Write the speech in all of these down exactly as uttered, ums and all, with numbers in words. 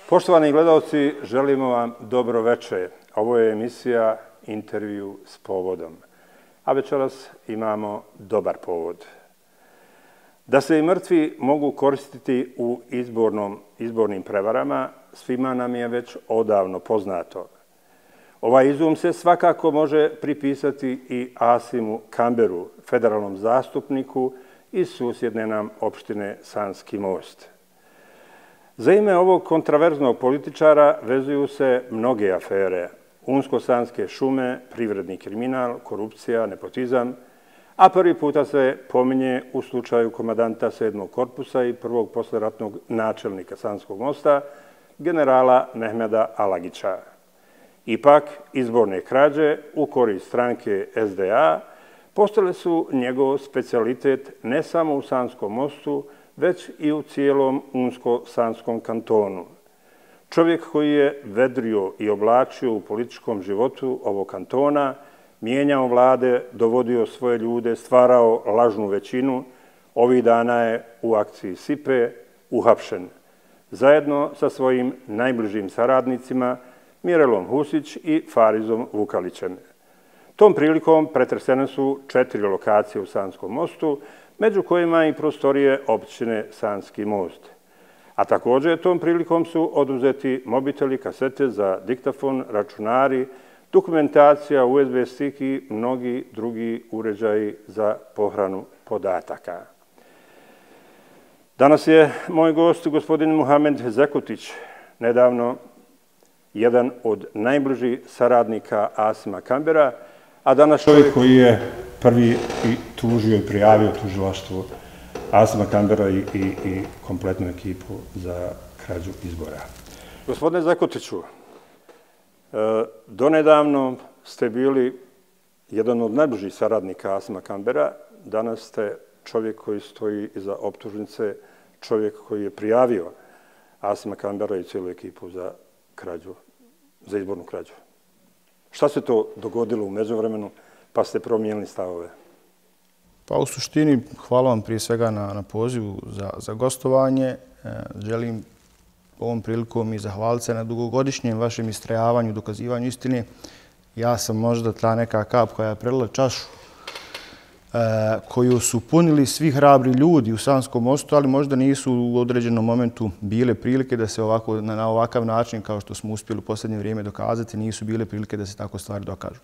Poštovani gledalci, želimo vam dobro veče. Ovo je emisija Intervju s povodom. A večeras imamo dobar povod. Da se i mrtvi mogu koristiti u izbornom, izbornim prevarama, svima nam je već odavno poznato. Ovaj izum se svakako može pripisati i Asimu Kamberu, federalnom zastupniku iz susjedne nam opštine Sanski Most. Za ime ovog kontraverznog političara vezuju se mnoge afere, Unsko-sanske šume, privredni kriminal, korupcija, nepotizam, a prvi puta se pominje u slučaju komandanta sedmog korpusa i prvog posleratnog načelnika Sanskog Mosta, generala Mehmeda Alagića. Ipak, izborne krađe u korist stranke S D A postale su njegov specijalitet ne samo u Sanskom Mostu, već i u cijelom Unsko-sanskom kantonu. Čovjek koji je vedrio i oblačio u političkom životu ovog kantona, mijenjao vlade, dovodio svoje ljude, stvarao lažnu većinu, ovih dana je u akciji Sipe uhapšen, zajedno sa svojim najbližim saradnicima Mirelom Husić i Farizom Vukalićem. Tom prilikom pretresene su četiri lokacije u Sanskom Mostu, među kojima i prostorije općine Sanski Most. A također tom prilikom su oduzeti mobiteli, kasete za diktafon, računari, dokumentacija, U S B stick i mnogi drugi uređaji za pohranu podataka. Danas je moj gost gospodin Muhamed Zekutić, nedavno jedan od najbližih saradnika Asima Kambera, a danas čovjek koji je prvi i tužio i prijavio tužilaštvu Asima Kambera i, i, i kompletnu ekipu za krađu izbora. Gospodine Zekutiću, donedavno ste bili jedan od najbližih saradnika Asima Kambera, danas ste čovjek koji stoji iza optužnice, čovjek koji je prijavio Asima Kambera i cijelu ekipu za krađu, za izbornu krađu. Šta se to dogodilo u međuvremenu, pa ste promijenili stavove? Pa u suštini, hvala vam prije svega na, na pozivu za, za gostovanje. E, želim ovom prilikom i zahvaliti se na dugogodišnjem vašem istrajavanju, dokazivanju istine. Ja sam možda ta neka kap koja je prelila čašu, e, koju su punili svi hrabri ljudi u Sanskom Mostu, ali možda nisu u određenom momentu bile prilike da se ovako, na, na ovakav način, kao što smo uspjeli u posljednje vrijeme dokazati, nisu bile prilike da se tako stvari dokažu.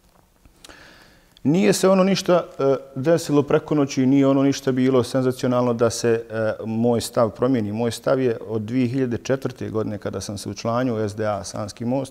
Nije se ono ništa desilo preko noći, nije ono ništa bilo senzacionalno da se moj stav promijeni. Moj stav je od dvije hiljade četvrte. godine kada sam se učlanio u S D A Sanski Most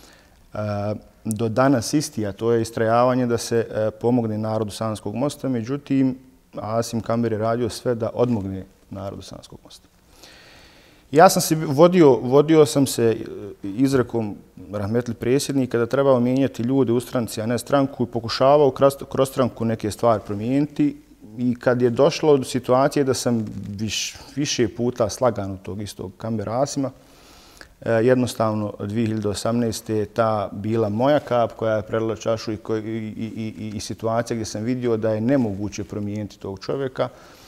do danas isti, a to je istrajavanje da se pomogne narodu Sanskog Mosta. Međutim, Asim Kamber je radio sve da odmogne narodu Sanskog Mosta. Ja sam se vodio, vodio sam se izrekom rahmetli predsjednika da trebao mijenjati ljude u stranci, a ne stranku, i pokušavao kroz stranku neke stvari promijeniti. I kad je došlo do situacije da sam viš, više puta slagan od tog istog Kambera Asima, jednostavno dvije hiljade osamnaeste. je ta bila moja kap koja je prelila čašu i, koj, i, i, i, i situacija gdje sam vidio da je nemoguće promijeniti tog čovjeka,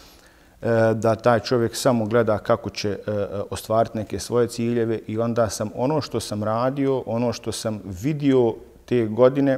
da taj čovjek samo gleda kako će ostvariti neke svoje ciljeve, i onda sam ono što sam radio, ono što sam vidio te godine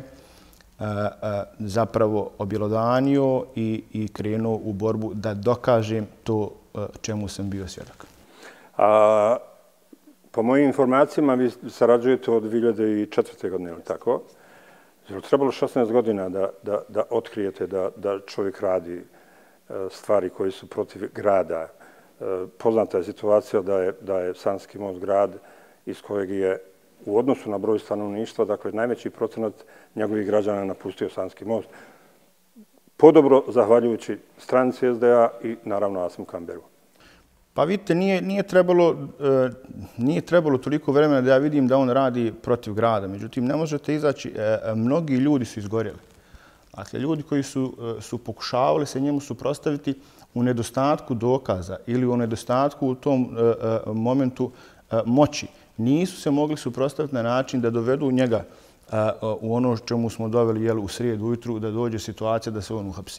zapravo objelodanio i, i krenuo u borbu da dokažem to čemu sam bio svjedok. A, po mojim informacijama vi sarađujete od dvije hiljade četvrte. godine, ili tako? Je li trebalo šesnaest godina da, da, da otkrijete da, da čovjek radi stvari koji su protiv grada? Poznata je situacija da je, da je Sanski Most grad iz kojeg je u odnosu na broj stanovništva, dakle najveći procenat njegovih građana napustio Sanski Most, podobro zahvaljujući stranci S D A i naravno Asimu Kamberu. Pa vidite, nije, nije, trebalo, nije trebalo toliko vremena da ja vidim da on radi protiv grada. Međutim, ne možete izaći, mnogi ljudi su izgorjeli. Dakle, ljudi koji su, su pokušavali se njemu suprotstaviti u nedostatku dokaza ili u nedostatku u tom uh, momentu uh, moći, nisu se mogli suprotstaviti na način da dovedu njega uh, u ono čemu smo doveli jel, u srijedu ujutru, da dođe situacija da se on uhapsi.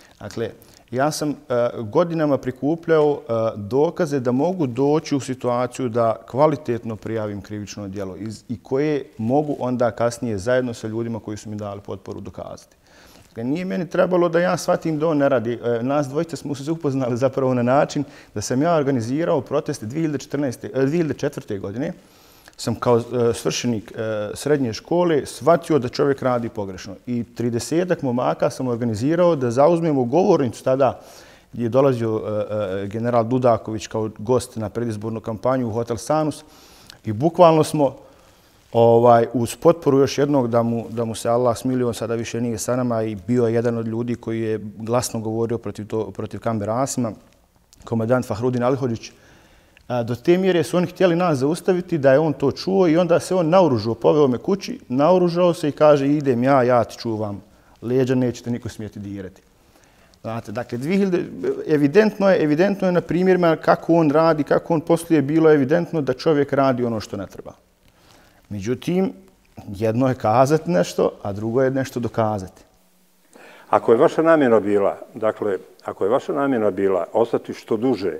Dakle, ja sam godinama prikupljao dokaze da mogu doći u situaciju da kvalitetno prijavim krivično djelo i koje mogu onda kasnije zajedno sa ljudima koji su mi dali potporu dokazati. Nije meni trebalo da ja shvatim da on ne radi. Nas dvojice smo se upoznali zapravo na način da sam ja organizirao proteste dvije hiljade četvrte. godine. Sam kao svršenik srednje škole shvatio da čovjek radi pogrešno. I tridesetak momaka sam organizirao da zauzmemo govornicu tada gdje je dolazio general Dudaković kao gost na predizbornu kampanju u Hotel Sanus. I bukvalno smo Ovaj, uz potporu još jednog da mu, da mu se Allah smilio, on sada više nije sa nama i bio je jedan od ljudi koji je glasno govorio protiv, to, protiv Kambera Asima, komandant Fahrudin Alihodžić. Do te mjere su oni htjeli nas zaustaviti, da je on to čuo i onda se on naoružao, poveo me kući, naoružao se i kaže idem ja, ja ti čuvam leđa, nećete niko smijeti dirati. Znate, dakle, dvije hiljade, evidentno je, evidentno je na primjerima kako on radi, kako on posluje, bilo evidentno da čovjek radi ono što ne treba. Međutim, jedno je kazati nešto, a drugo je nešto dokazati. Ako je vaša namjera bila, dakle, ako je vaša namjera bila ostati što duže,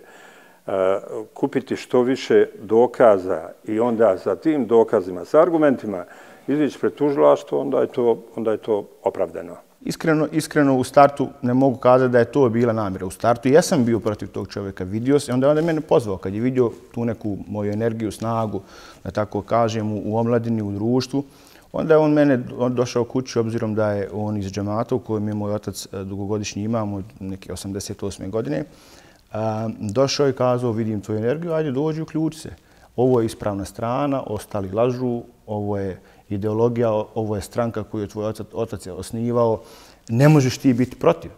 kupiti što više dokaza i onda sa tim dokazima, sa argumentima izići pred tužilaštvo, onda je to, onda je to opravdano. Iskreno, iskreno u startu ne mogu kazati da je to bila namjera. U startu jesam bio protiv tog čovjeka, vidio se, onda je onda mene pozvao. Kad je vidio tu neku moju energiju, snagu, da tako kažem, u omladini, u društvu, onda je on mene on došao kući, obzirom da je on iz džemata u kojem je moj otac dugogodišnji imam od neke osamdeset osme. godine. Došao i kazao, vidim tvoju energiju, ajde dođi, uključi se. Ovo je ispravna strana, ostali lažu, ovo je ideologija, ovo je stranka koju je tvoj otac, otac je osnivao, ne možeš ti biti protiv.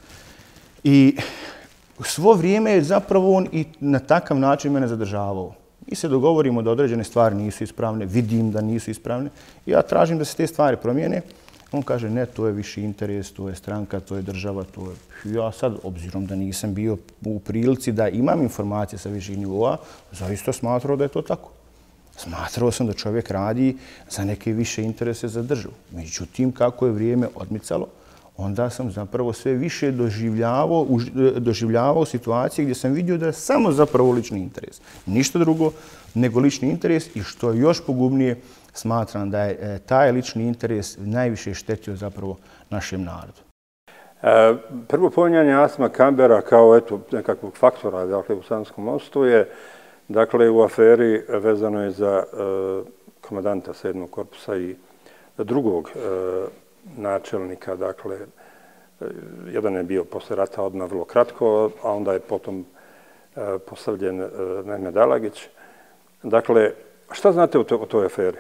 I svo vrijeme je zapravo on i na takav način mene zadržavao. Mi se dogovorimo da određene stvari nisu ispravne, vidim da nisu ispravne i ja tražim da se te stvari promijene. On kaže ne, to je viši interes, to je stranka, to je država, to je... Ja sad, obzirom da nisam bio u prilici da imam informacije sa viših nivoa, zaista smatrao da je to tako. Smatrao sam da čovjek radi za neke više interese za državu. Međutim, kako je vrijeme odmicalo, onda sam zapravo sve više doživljavao, doživljavao situacije gdje sam vidio da je samo zapravo lični interes. Ništa drugo nego lični interes i što je još pogubnije, smatram da je taj lični interes najviše štetio zapravo našem narodu. E, prvo pominjanje Asima Kambera kao eto, nekakvog faktora dakle, u Sanskom mostu je dakle, u aferi vezano je za e, komandanta sedmog korpusa i drugog e, načelnika. Dakle, e, jedan je bio posle rata odmah vrlo kratko, a onda je potom e, postavljen e, Mehmed Alagić. Dakle, šta znate o, to, o toj aferi?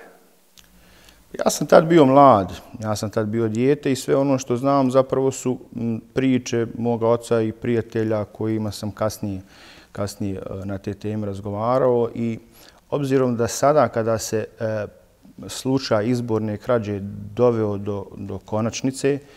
Ja sam tad bio mlad, ja sam tad bio dijete i sve ono što znam zapravo su priče moga oca i prijatelja kojima sam kasnije, kasnije na te teme razgovarao i obzirom da sada kada se e, slučaj izborne krađe doveo do, do konačnice, e,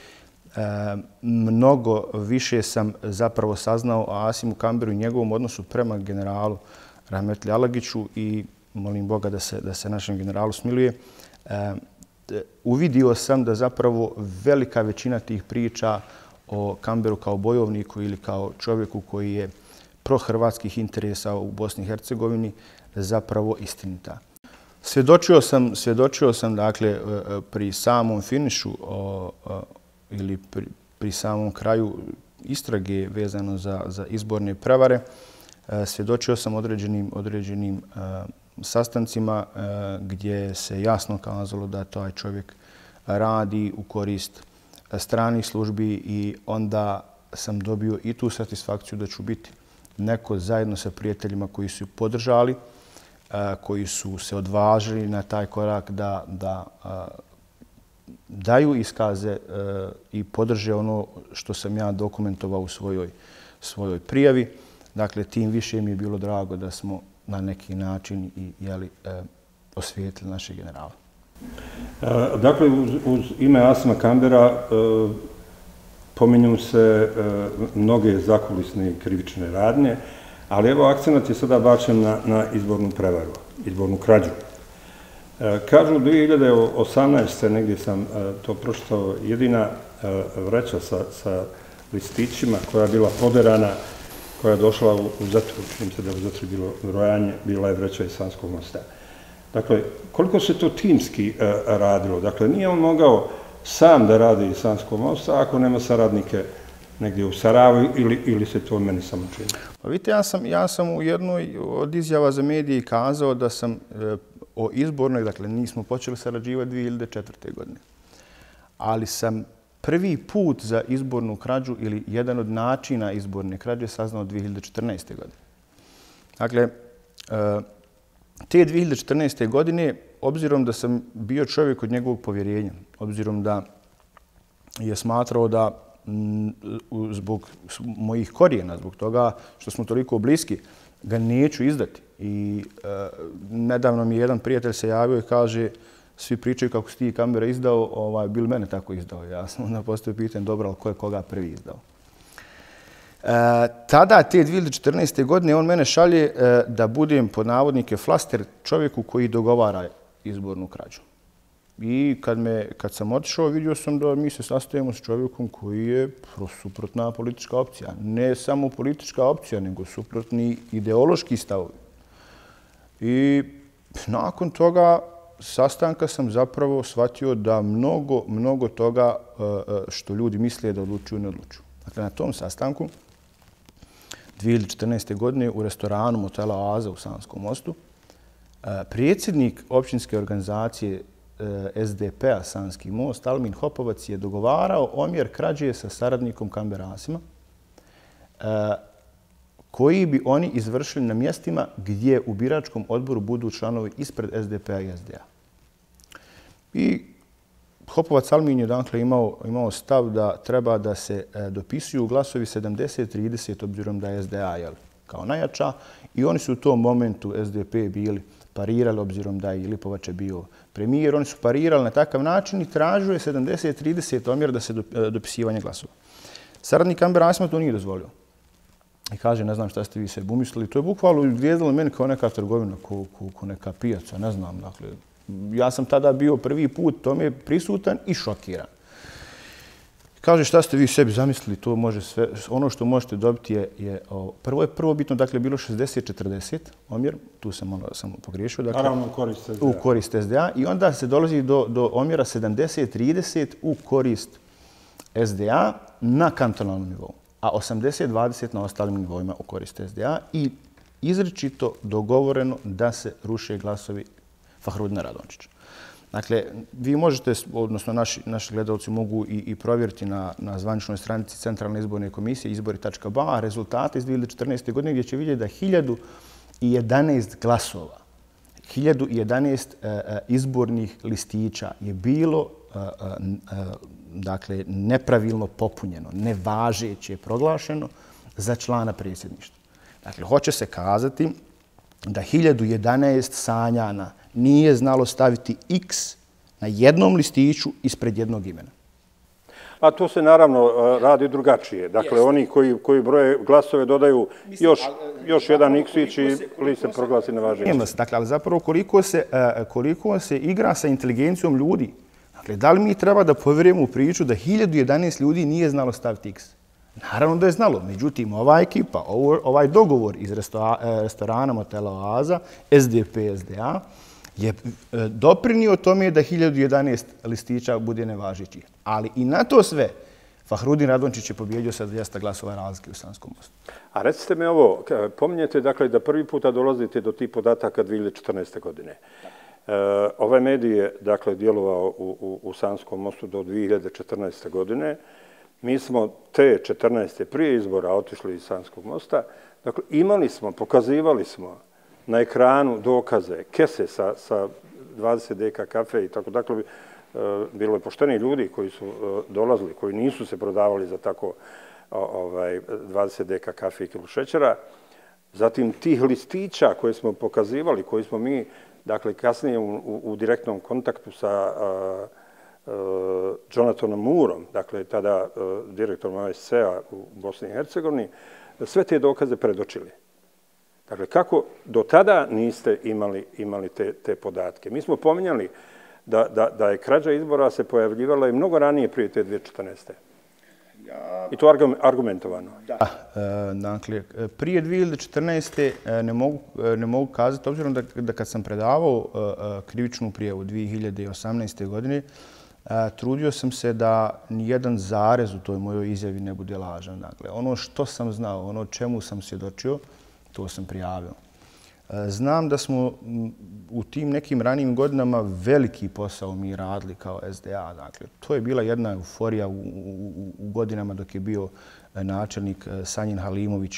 mnogo više sam zapravo saznao o Asimu Kamberu i njegovom odnosu prema generalu Rahmetli Alagiću i molim Boga da se, da se našem generalu smiluje. E, uvidio sam da zapravo velika većina tih priča o Kamberu kao bojovniku ili kao čovjeku koji je prohrvatskih interesa u Bosni i Hercegovini zapravo istinita. Svjedočio sam, svjedočio sam dakle pri samom finišu o, o, ili pri, pri samom kraju istrage vezano za, za izborne prevare. E, svjedočio sam određenim, određenim e, sastancima e, gdje se jasno kazalo da taj čovjek radi u korist stranih službi i onda sam dobio i tu satisfakciju da ću biti neko zajedno sa prijateljima koji su podržali, a, koji su se odvažili na taj korak da, da a, daju iskaze a, i podrže ono što sam ja dokumentovao u svojoj, svojoj prijavi. Dakle, tim više mi je bilo drago da smo na neki način i jeli, e, osvijetili naše generale. E, dakle, uz, uz ime Asima Kambera e, pominju se e, mnoge zakulisne i krivične radnje, ali evo akcenat je sada bačen na, na izbornu prevaru, izbornu krađu. E, kažu dvije hiljade osamnaeste. negdje sam e, to pročitao, jedina e, vreća sa, sa listićima, koja je bila poderana, koja je došla u Zatru, činim se da je u Zatru bilo brojanje, bila je vreća iz Sanskog mosta. Dakle, koliko se to timski radilo? Dakle, nije on mogao sam da radi iz Sanskog mosta ako nema saradnike negdje u Sarajevu ili se to meni samo čini? Pa vidite, ja sam u jednoj od izjava za medije kazao da sam o izbornoj, dakle nismo počeli sarađivati dvije hiljade četvrte. godine, ali sam prvi put za izbornu krađu ili jedan od načina izborne krađe saznao dvije hiljade četrnaeste. godine. Dakle, te dvije hiljade četrnaeste. godine, obzirom da sam bio čovjek od njegovog povjerenja, obzirom da je smatrao da zbog mojih korijena, zbog toga što smo toliko bliski, ga neću izdati. I nedavno mi jedan prijatelj se javio i kaže, svi pričaju kako si ti Kambera izdao, bi li mene tako izdao? Ja sam onda postavio pitanje, dobro, ali ko je koga prvi izdao? Tada, te dvije hiljade četrnaeste. godine, on mene šalje da budem, pod navodnike, flaster čovjeku koji dogovara izbornu krađu. I kad, me, kad sam otišao, vidio sam da mi se sastajemo s čovjekom koji je suprotna politička opcija. Ne samo politička opcija, nego suprotni ideološki stavovi. I nakon toga sastanka sam zapravo shvatio da mnogo, mnogo toga što ljudi misle da odlučuju, ne odlučuju. Dakle, na tom sastanku dvije hiljade četrnaeste. godine u restoranu motela Oaza u Sanskom mostu predsjednik općinske organizacije S D P-a Sanski most, Almin Hopovac, je dogovarao omjer krađe sa saradnikom Kamberasima koji bi oni izvršili na mjestima gdje u biračkom odboru budu članovi ispred S D P-a i S D A. I Hopovac Almin je dakle imao, imao stav da treba da se dopisuju glasovi sedamdeset trideset, obzirom da je S D A jel, kao najjača, i oni su u tom momentu S D P bili parirali, obzirom da je Lipovac bio premijer, oni su parirali na takav način i tražio je sedamdeset trideset omjer da se dopisivanje glasova. Saradnik Kamberasima to nije dozvolio. I kaže, ne znam šta ste vi sebi umislili. To je bukvalno izgledalo meni kao neka trgovina, kao, kao, kao neka pijaca, ne znam. Dakle, ja sam tada bio prvi put tome prisutan i šokiran. Kaže, šta ste vi sebi zamislili, to može sve, ono što možete dobiti je, je o, prvo je prvobitno, dakle, bilo šezdeset četrdeset omjer, tu sam malo sam pogriješio, dakle, naravno u korist S D A. U korist S D A, i onda se dolazi do, do omjera sedamdeset trideset u korist S D A na kantonalnom nivou, a osamdeset dvadeset na ostalim nivoima u korist S D A, i izričito dogovoreno da se ruše glasovi Fahrudina Radončića. Dakle, vi možete, odnosno naši, naši gledalci mogu i, i provjeriti na, na zvaničnoj stranici Centralne izborne komisije izbori tačka b a rezultate iz dvije hiljade četrnaeste. godine, gdje će vidjeti da hiljadu jedanaest glasova, hiljadu jedanaest uh, izbornih listića je bilo uh, uh, dakle, nepravilno popunjeno, nevažeće proglašeno za člana predsjedništva. Dakle, hoće se kazati da hiljadu jedanaest Sanjana nije znalo staviti X na jednom listiću ispred jednog imena. A to se naravno radi drugačije. Dakle, yes. Oni koji, koji broje glasove dodaju Mislim, još, ali, još jedan X-ić i li se proglasi nevažećim. Dakle, ali zapravo koliko se, koliko se igra sa inteligencijom ljudi. Dakle, da li mi treba da povjerujemo u priču da hiljadu jedanaest ljudi nije znalo staviti X? Naravno da je znalo. Međutim, ova ekipa, ovaj dogovor iz restorana motela Oaza, S D P, S D A, je doprinio tome da hiljadu jedanaest listića bude nevažeći. Ali i na to sve, Fahrudin Radončić je pobjedio sa dvjesto glasova razlike u Sanskom mostu. A recite mi ovo, pominjete dakle da prvi puta dolazite do tih podataka dvije hiljade četrnaeste. godine. E, ovaj medij je dakle djelovao u, u, u Sanskom mostu do dvije hiljade četrnaeste. godine. Mi smo te četrnaeste prije izbora otišli iz Sanskog mosta. Dakle, imali smo, pokazivali smo na ekranu dokaze, kese sa, sa dvadeset deka kafe i tako. Dakle, bilo je pošteni ljudi koji su dolazili, koji nisu se prodavali za tako ovaj, dvadeset deka kafe i kilu šećera. Zatim tih listića koje smo pokazivali, koji smo mi, dakle, kasnije u, u, u direktnom kontaktu sa a, a, Jonathanom Moorom, dakle, tada a, direktorom O S C-a u Bosni i Hercegovini, sve te dokaze predočili. Dakle, kako do tada niste imali, imali te, te podatke? Mi smo pominjali da, da, da je krađa izbora se pojavljivala i mnogo ranije prije te dvije hiljade četrnaeste. I to argumentovano. Da. Dakle, prije dvije hiljade četrnaeste. ne mogu, ne mogu kazati, obzirom da, da kad sam predavao krivičnu prijavu dvije hiljade osamnaeste. godine, trudio sam se da nijedan zarez u toj mojoj izjavi ne bude lažan. Dakle, ono što sam znao, ono čemu sam svjedočio, to sam prijavio. Znam da smo u tim nekim ranijim godinama veliki posao mi radili kao S D A. Dakle, to je bila jedna euforija u, u, u godinama dok je bio načelnik Sanjin Halimović.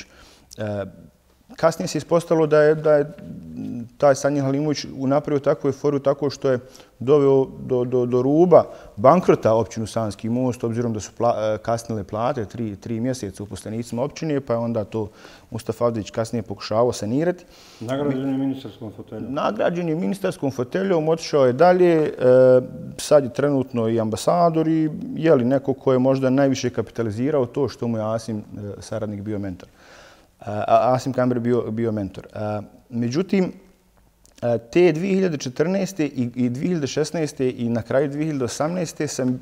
Kasnije se ispostavilo da je, da je taj Sanjin Halimović napravio takvu euforiju tako što je doveo do, do, do ruba bankrota općinu Sanski Most, obzirom da su pla, kasnile plate tri, tri mjeseca uposlenicima općine, pa je onda to Mustafa Avdić kasnije pokušavao sanirati. Nagrađen je ministarskom foteljom. Nagrađen je ministarskom foteljom, otišao je dalje, e, sad je trenutno i ambasador i je li neko ko je možda najviše kapitalizirao to što mu je Asim e, saradnik bio mentor. Asim Kamber bio, bio mentor. Međutim, te dvije hiljade četrnaeste. i dvije hiljade šesnaeste. i na kraju dvije hiljade osamnaeste. sam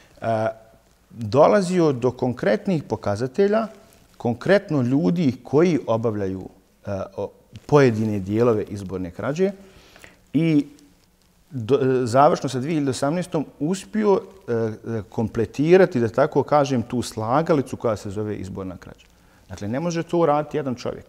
dolazio do konkretnih pokazatelja, konkretno ljudi koji obavljaju pojedine dijelove izborne krađe i do, završno sa dvije hiljade osamnaestom. uspio kompletirati, da tako kažem, tu slagalicu koja se zove izborna krađa. Dakle, ne može to uraditi jedan čovjek.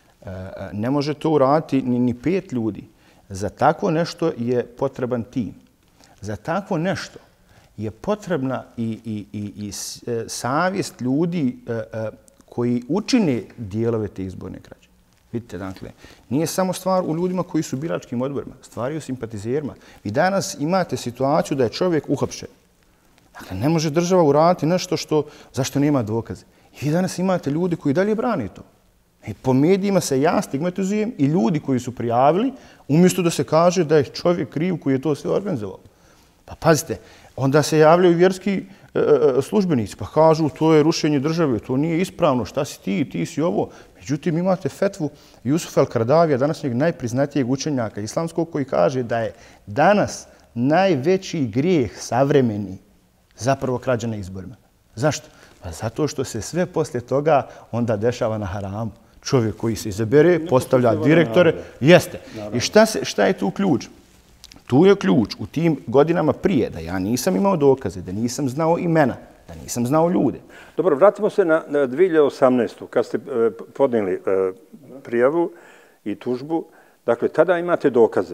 Ne može to uraditi ni, ni pet ljudi. Za takvo nešto je potreban tim. Za takvo nešto je potrebna i, i, i, i savjest ljudi koji učine dijelove te izborne krađe. Vidite, dakle, nije samo stvar u ljudima koji su u biračkim odborima, stvar je u simpatizerima. Vi danas imate situaciju da je čovjek uhapšen. Dakle, ne može država uraditi nešto što, zašto nema dokaze. I vi danas imate ljudi koji dalje brane to. I po medijima se ja stigmatizujem i ljudi koji su prijavili, umjesto da se kaže da je čovjek kriv koji je to sve organizovao. Pa pazite, onda se javljaju vjerski e, e, službenici, pa kažu to je rušenje države, to nije ispravno, šta si ti, ti si ovo. Međutim, imate fetvu Jusufa el-Kardavija, današnjeg najpriznatijeg učenjaka islamskog, koji kaže da je danas najveći grijeh savremeni zapravo krađa na izborima. Zašto? Pa zato što se sve poslije toga onda dešava na haramu. Čovjek koji se izabere, postavlja direktore. Jeste. I šta, se, šta je tu ključ? Tu je ključ u tim godinama prije da ja nisam imao dokaze, da nisam znao imena, da nisam znao ljude. Dobro, vratimo se na, na dvije hiljade osamnaestu. Kad ste e, podnijeli e, prijavu i tužbu. Dakle, tada imate dokaze.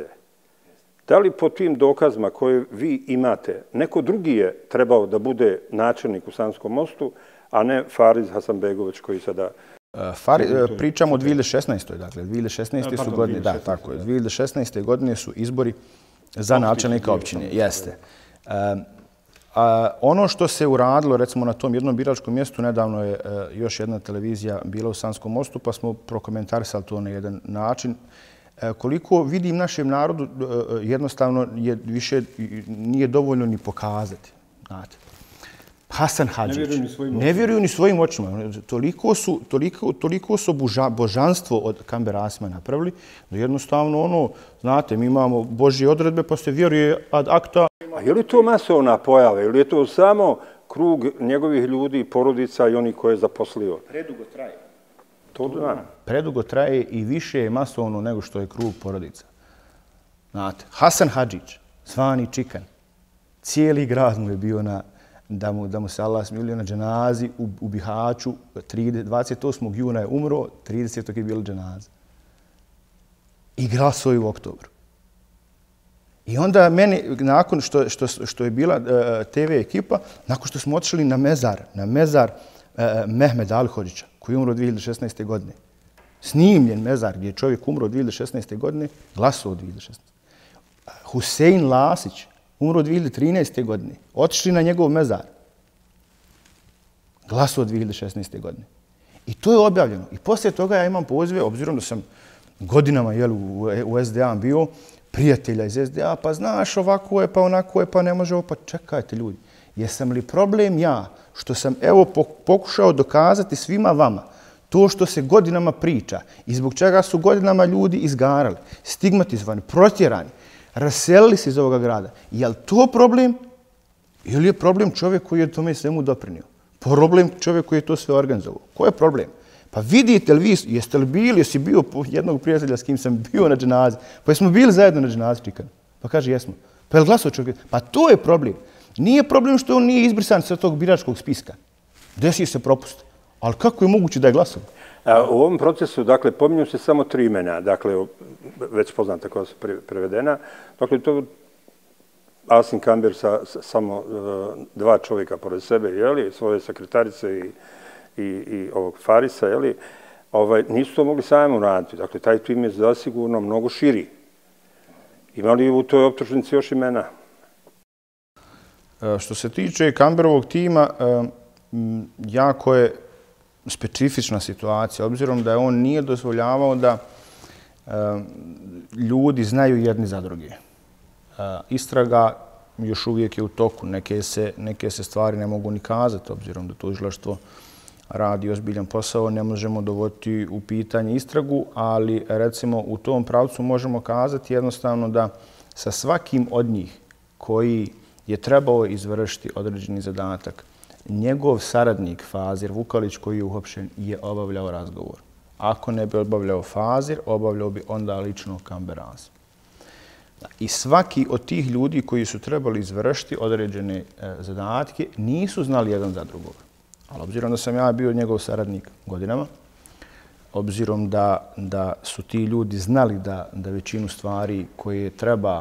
Da li po tim dokazima koje vi imate, neko drugi je trebao da bude načelnik u Sanskom Mostu, a ne Fariz Hasanbegović koji sada... Fari, pričamo o dvije hiljade šesnaestoj. Dakle, dvije hiljade šesnaeste. su godine, da, tako je. dvije hiljade šesnaeste. godine su izbori za načelnika općine. Jeste. Um, a, ono što se uradilo, recimo, na tom jednom biračkom mjestu, nedavno je a, još jedna televizija bila u Sanskom Mostu, pa smo prokomentarisali to na jedan način. Koliko vidim našem narodu, jednostavno je više nije dovoljno ni pokazati. Znate. Hasan Hadžić. Ne vjeruju ni svojim očima. Toliko su, toliko, toliko su boža, božanstvo od Kambera Asima napravili, da jednostavno ono, znate, mi imamo Božje odredbe, pa se vjeruje ad acta. A je li to masovna pojava? Ili je to samo krug njegovih ljudi, porodica i oni koje je zaposlio? Predugo traje. To da. Predugo traje i više je masovno nego što je krug porodica. Znate, Hasan Hadžić, zvani Čikan, cijeli grad mu je bio na, da mu, da mu se Allah smilio na dženazi u, u Bihaću, dvadeset osmog juna je umro, tridesetog je bilo dženaza. I glasuje u oktobru. I onda meni, nakon što, što, što je bila uh, te ve ekipa, nakon što smo otišli na mezar, na mezar uh, Mehmeda Alhodžića, koji je umro dvije hiljade šesnaeste. godine. Snimljen mezar gdje je čovjek umro dvije hiljade šesnaeste. godine, glasao dvije hiljade šesnaeste. Husein Lasić umro dvije hiljade trinaeste. godine. Otišli na njegov mezar. Glasao dvije hiljade šesnaeste. godine. I to je objavljeno. I poslije toga ja imam pozive, obzirom da sam godinama jel, u, u es de a bio, prijatelja iz es de a, pa znaš ovako je, pa onako je, pa ne može ovo, pa čekajte ljudi. Jesam li problem ja što sam evo pokušao dokazati svima vama to što se godinama priča i zbog čega su godinama ljudi izgarali, stigmatizovani, protjerani, raselili se iz ovoga grada. Je li to problem ili je problem čovjek koji je tome svemu doprinio? Problem čovjek koji je to sve organizovao. Ko je problem? Pa vidite li vi, jeste li bili, jesi bio jednog prijatelja s kim sam bio na dženazi? Pa jesmo bili zajedno na dženazi, Čikan? Pa kaže, jesmo. Pa je li glasao čovjek? Pa to je problem. Nije problem što on nije izbrisan sa tog biračkog spiska. Desi se propust. Ali kako je moguće da je glasao? U ovom procesu, dakle, pominju se samo tri imena, dakle, već poznata koja su prevedena. Dakle, to Asim Kambir sa samo dva čovjeka pored sebe, jeli, svoje sekretarice i i, i ovog Farisa, jeli, ovaj, nisu to mogli sami uraditi. Dakle, taj tim je zasigurno mnogo širi. Ima li u toj optužnici još imena? Što se tiče Kamberovog tima, jako je specifična situacija, obzirom da on nije dozvoljavao da ljudi znaju jedni za druge. Istraga još uvijek je u toku. Neke se, neke se stvari ne mogu ni kazati, obzirom da tužilaštvo radi ozbiljan posao, ne možemo dovoditi u pitanje istragu, ali recimo u tom pravcu možemo kazati jednostavno da sa svakim od njih koji je trebao izvršiti određeni zadatak, njegov saradnik Fazir Vukalić koji je uhapšen je obavljao razgovor. Ako ne bi obavljao Fazir, obavljao bi onda lično Kamber Asim. I svaki od tih ljudi koji su trebali izvršiti određene zadatke nisu znali jedan za drugog. Ali obzirom da sam ja bio njegov saradnik godinama, obzirom da, da su ti ljudi znali da, da većinu stvari koje treba,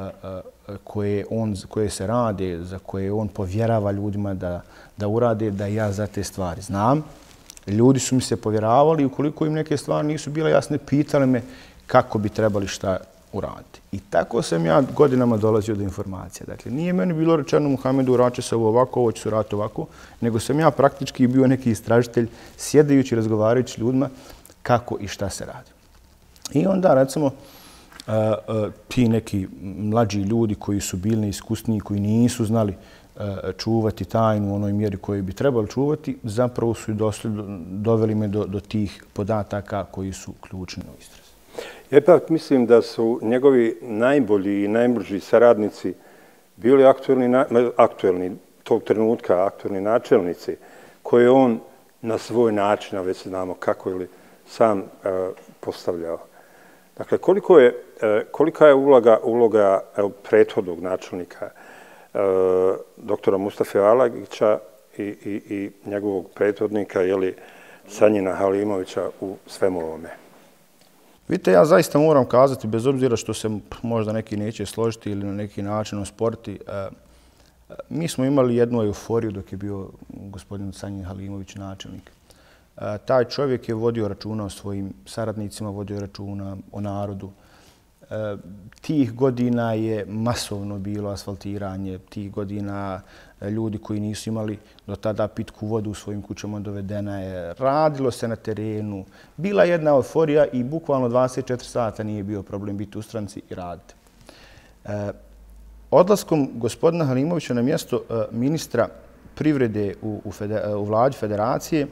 koje, on, koje se rade, za koje on povjerava ljudima da, da urade, da ja za te stvari znam. Ljudi su mi se povjeravali, ukoliko im neke stvari nisu bile jasne, pitali me kako bi trebali šta uraditi. I tako sam ja godinama dolazio do informacija. Dakle, nije meni bilo rečeno Muhamedu urače se ovo ovako, ovo će se uraditi ovako, nego sam ja praktički bio neki istražitelj sjedajući, razgovarajući ljudima kako i šta se radi. I onda, recimo, ti neki mlađi ljudi koji su bili neiskusniji, koji nisu znali čuvati tajnu u onoj mjeri koju bi trebali čuvati, zapravo su i doveli me do, do tih podataka koji su ključni u istrazi. Ja ipak mislim da su njegovi najbolji i najbliži saradnici bili aktuelni, aktuelni tog trenutka, aktuelni načelnici, koje on na svoj način, a već znamo kako ili sam uh, postavljao. Dakle, koliko je, uh, kolika je uloga, uloga evo, prethodnog načelnika, uh, doktora Mustafe Alagića i, i, i njegovog prethodnika, jeli, Sanjina Halimovića u svemu ovome? Vidite, ja zaista moram kazati, bez obzira što se možda neki neće složiti ili na neki način osporiti, mi smo imali jednu euforiju dok je bio gospodin Sanjin Halimović načelnik. Taj čovjek je vodio računa o svojim saradnicima, vodio računa o narodu. Tih godina je masovno bilo asfaltiranje, tih godina ljudi koji nisu imali do tada pitku vodu u svojim kućama dovedena je. Radilo se na terenu. Bila jedna euforija i bukvalno dvadeset četiri sata nije bio problem biti u stranci i raditi. Odlaskom gospodina Halimovića na mjesto ministra privrede u, u, fede, u vladi federacije,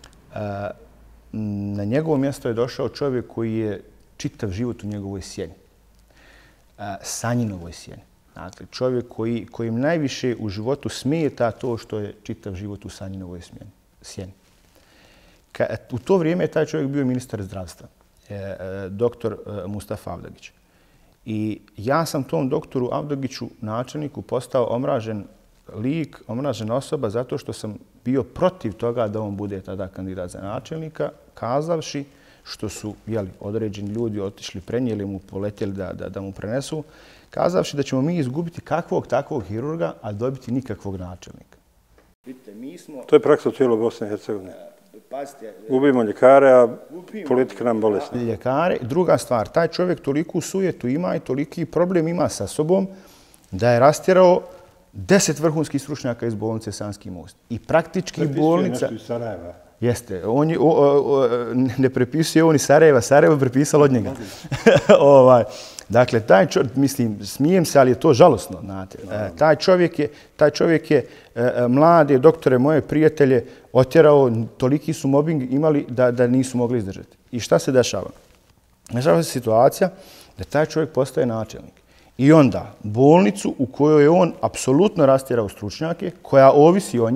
na njegovo mjesto je došao čovjek koji je čitav život u njegovoj sjeni. Sanjinovoj sjeni. Dakle, čovjek koji, kojim najviše u životu smeta to što je čitav život u Sanjinovoj sjeni. Ka, u to vrijeme je taj čovjek bio ministar zdravstva, e, e, doktor e, Mustafa Avdagić. I ja sam tom doktoru Avdagiću, načelniku, postao omražen lik, omražena osoba zato što sam bio protiv toga da on bude tada kandidat za načelnika, kazavši što su jeli, određeni ljudi otišli, prenijeli mu, poletjeli da, da, da mu prenesu, kazavši da ćemo mi izgubiti kakvog takvog hirurga, a dobiti nikakvog načelnika. Vidite, mi smo... To je praksa u cijeloj Bosni i Hercegovini. Gubimo ljekare, a politika nam bolesna. Ljekare. Druga stvar, taj čovjek toliku sujetu ima i toliki problem ima sa sobom da je rastjerao deset vrhunskih stručnjaka iz bolnice Sanski most. I praktički bolnica... Prepisuje nešto iz Sarajeva. Jeste. On je, o, o, ne prepisuje on iz Sarajeva, Sarajevo je prepisalo od njega. ovaj, dakle, taj čovjek, mislim, smijem se, ali je to žalosno, znate. E, taj čovjek je, taj čovjek je e, mlade doktore, moje prijatelje, otjerao, toliki su mobbing imali da, da nisu mogli izdržati. I šta se dešava? Dešava se situacija da taj čovjek postaje načelnik. I onda bolnicu u kojoj je on apsolutno rastjerao stručnjake, koja ovisi o njemu,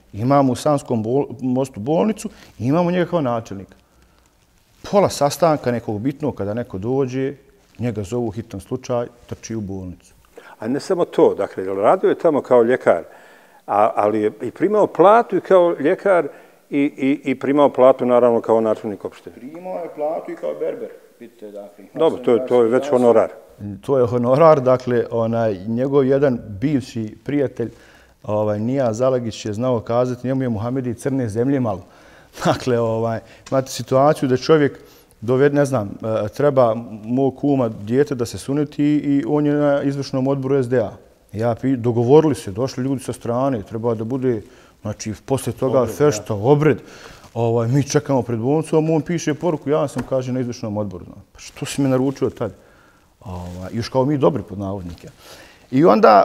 Imamo u Sanskom mostu bolnicu i imamo njega kao načelnika. Pola sastanka nekog bitnog, kada neko dođe, njega zovu u hitan slučaj, trči u bolnicu. A ne samo to, dakle, radio je tamo kao ljekar, ali je i primao platu i kao ljekar i primao platu, naravno, kao načelnik opštine. Primao je platu i kao berber. Dobro, to je već honorar. To je honorar, dakle, njegov jedan bivši prijatelj, Nija Zalagić, je znao kazati, njemu je Muhamedi crne zemlje malo. Dakle, imate situaciju da čovjek dovede, ne znam, treba mog kuma dijete da se suneti i on je na izvršnom odboru es de a. Ja dogovorili se, došli ljudi sa strane, treba da bude, znači, posle toga fešta, obred. Mi čekamo pred bolnicom, on piše poruku, ja sam, kaže, na izvršnom odboru. Pa što si me naručio tad? Još kao mi dobri pod navodnike. I onda,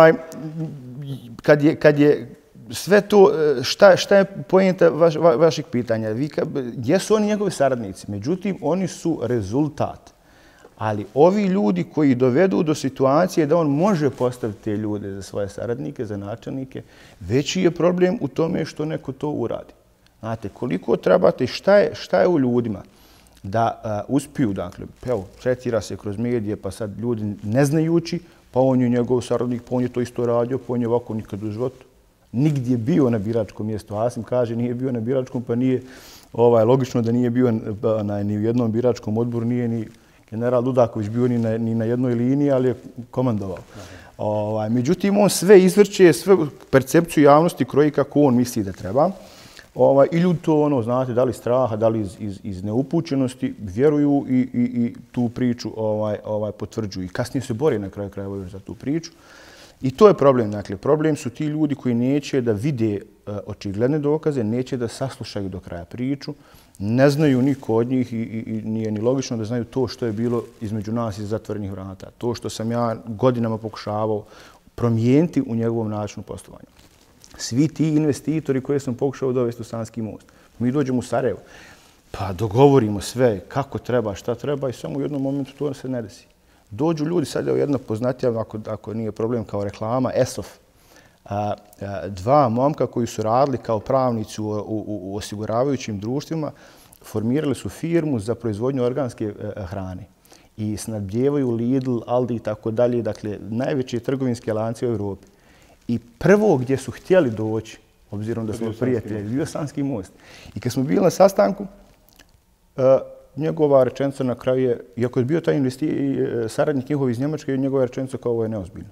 kad je sve to, šta je pojenta vaših pitanja? Jesu oni njegovi saradnici? Međutim, oni su rezultat. Ali ovi ljudi koji dovedu do situacije da on može postaviti te ljude za svoje saradnike, za načelnike, veći je problem u tome što neko to uradi. Znate, koliko trebate, šta je u ljudima da uspiju, dakle, evo, tretira se kroz medije, pa sad ljudi ne znajući, pa on je njegov saradnik, pa on je to isto radio, pa on je ovako nikad u životu. Nigdje bio na biračkom mjestu. Asim kaže, nije bio na biračkom, pa nije logično da nije bio ni u jednom biračkom odboru, nije ni general Dudaković bio ni na jednoj liniji, ali je komandovao. Međutim, on sve izvrće, sve percepciju javnosti kroji kako on misli da treba. I ljudi to, ono, znate, da li straha, da li iz neupućenosti, vjeruju i tu priču potvrđuju. I kasnije se bori na kraju krajeva za tu priču. I to je problem. Dakle, problem su ti ljudi koji neće da vide očigledne dokaze, neće da saslušaju do kraja priču, ne znaju niko od njih i nije ni logično da znaju to što je bilo između nas iz zatvorenih vrata. To što sam ja godinama pokušavao promijeniti u njegovom načinu poslovanja. Svi ti investitori koje sam pokušao dovesti u Sanski most. Mi dođemo u Sarajevo, pa dogovorimo sve kako treba, šta treba i samo u jednom momentu to se ne desi. Dođu ljudi, sad je jedno poznatija, ako nije problem, kao reklama, E S O F. Dva momka koji su radili kao pravnici u osiguravajućim društvima, formirali su firmu za proizvodnju organske hrane i snabdijevaju Lidl, Aldi i tako dalje, dakle, najveće trgovinske lance u Evropi. I prvo gdje su htjeli doći, obzirom da smo prijatelji, bio Sanski most. I kad smo bili na sastanku, njegova rečenica na kraju je, iako je bio taj saradnik njihov iz Njemačke, njegova rečenica kao ovo je neozbiljno.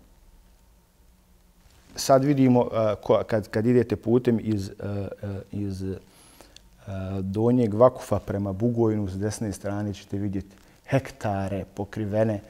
Sad vidimo, kad idete putem iz Donjeg Vakufa prema Bugojnu, s desne strane ćete vidjeti hektare pokrivene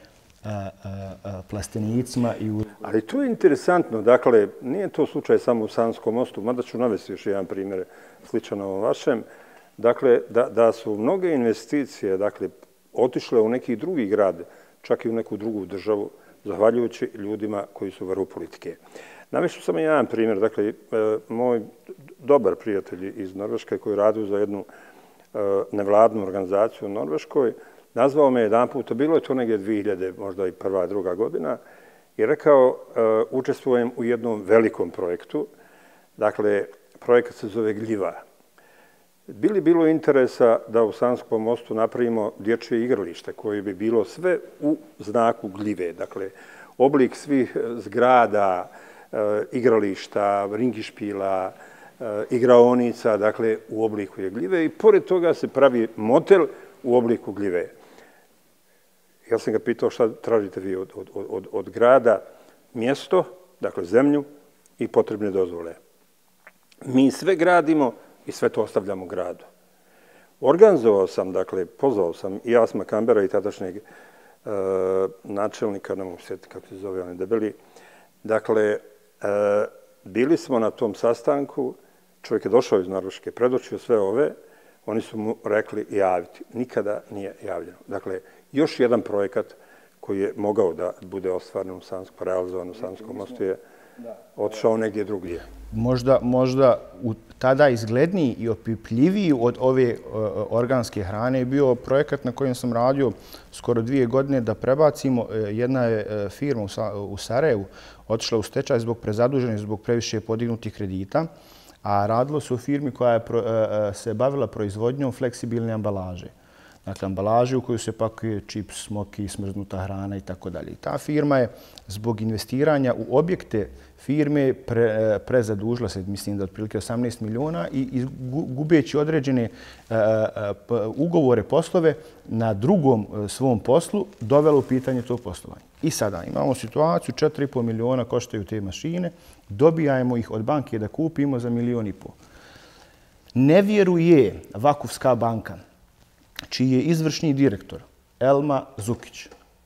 plastenicima. Ali to je interesantno. Dakle, nije to slučaj samo u Sanskom mostu, mada ću navesti još jedan primjer sličan ovom vašem. Dakle, da su mnoge investicije otišle u neki drugi grad, čak i u neku drugu državu, zahvaljujući ljudima koji su vrhu politike. Navešću samo jedan primjer. Dakle, moj dobar prijatelj iz Norveške koji radi za jednu nevladnu organizaciju u Norveškoj, nazvao me jedan puta, bilo je to negdje dvije hiljade, možda i prva, druga godina, i rekao, učestvujem u jednom velikom projektu. Dakle, projekat se zove Gljiva. Bi li bilo interesa da u Sanskom mostu napravimo dječje igralište koje bi bilo sve u znaku gljive? Dakle, oblik svih zgrada, igrališta, ringišpila, igraonica, dakle, u obliku je gljive i pored toga se pravi motel u obliku gljive. Ja sam ga pitao šta tražite vi od grada, mjesto, dakle zemlju i potrebne dozvole. Mi sve gradimo i sve to ostavljamo gradu. Organizovao sam, dakle, pozvao sam i Asma Kambera i tadašnjeg načelnika, ne mogu sjetiti kako se zove, on je debeli. Dakle, bili smo na tom sastanku, čovjek je došao iz Norveške, predočio sve ove, oni su mu rekli javiti. Nikada nije javljeno. Dakle, još jedan projekat koji je mogao da bude ostvaren u Sanskom, realizovan u Sanskom mostu je otišao negdje drugdje. Možda tada izgledniji i opipljiviji od ove organske hrane je bio projekat na kojem sam radio skoro dvije godine da prebacimo. Jedna je firma u Sarajevu otišla u stečaj zbog prezaduženja, zbog previše podignutih kredita. A radilo se o firmi koja je se bavila proizvodnjom fleksibilne ambalaže. Dakle, ambalaže u koju se pakuje čips, smoki, smrznuta hrana i tako dalje. Ta firma je zbog investiranja u objekte firme pre, prezadužila se, mislim da otprilike osamnaest miliona i gubeći određene uh, uh, ugovore, poslove na drugom uh, svom poslu dovela u pitanje to poslovanje. I sada imamo situaciju, četiri i po miliona koštaju te mašine, dobijamo ih od banke da kupimo za milion i po. Ne vjeruje Vakufska banka, čiji je izvršni direktor Elma Zukić,